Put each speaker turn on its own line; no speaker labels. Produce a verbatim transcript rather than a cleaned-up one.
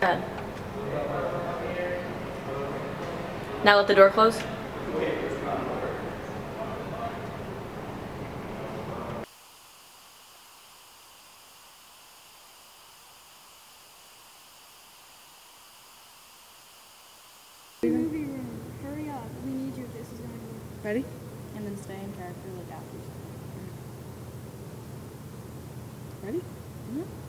Now let the door close.
Movie room. Hurry up. We need you if this is going to work.
Ready?
And then stay in character, look out for yourself.
Ready?
Mm-hmm.